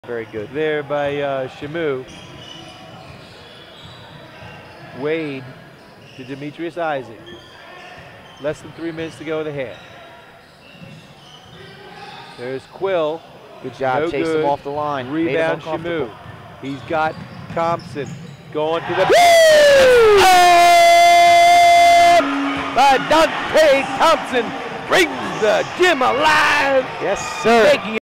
Very good. There by Shamu. Wade to Demetrius Isaac. Less than 3 minutes to go in the half. There's Quill. Good job, chase him off the line. Rebound Shamu. He's got Thompson going to the by Dante Thompson brings the gym alive. Yes, sir. Making